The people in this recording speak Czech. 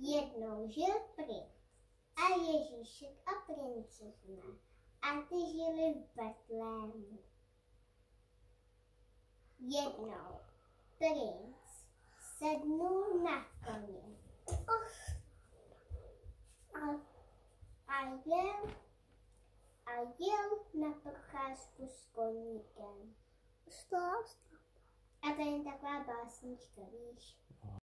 Jednou žil princ a Ježíšek a princezna a ty žili v Betlému. Jednou princ sednul na koně a jel na procházku s koníkem. A to je taková básnička, víš?